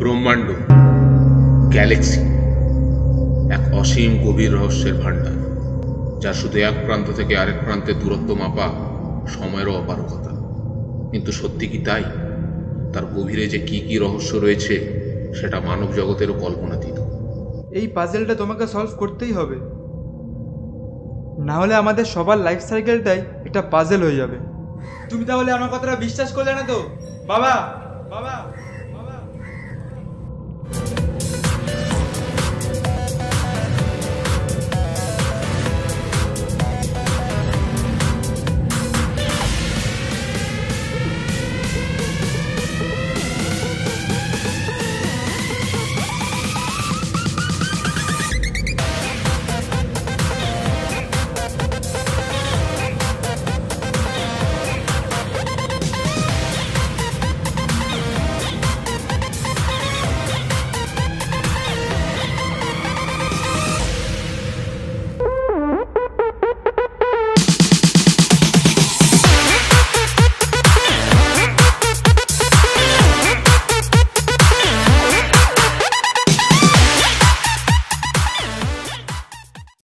ব্রহ্মাণ্ড, গ্যালাক্সি এক অসীম গভীর রহস্যের ভাণ্ডার, যা শুধু এক প্রান্ত থেকে আরেক প্রান্তের দূরত্ব মাপা সময়েরও অপারগতা। কিন্তু সত্যি কি তাই? তার গভীরে যে কি কি রহস্য রয়েছে সেটা মানব জগতেরও কল্পনাতীত। এই পাজেলটা তোমাকে সলভ করতেই হবে, না হলে আমাদের সবার লাইফ সাইকেলটাই একটা পাজেল হয়ে যাবে। তুমি তাহলে আমার কথাটা বিশ্বাস করলে না তো বাবা? বাবা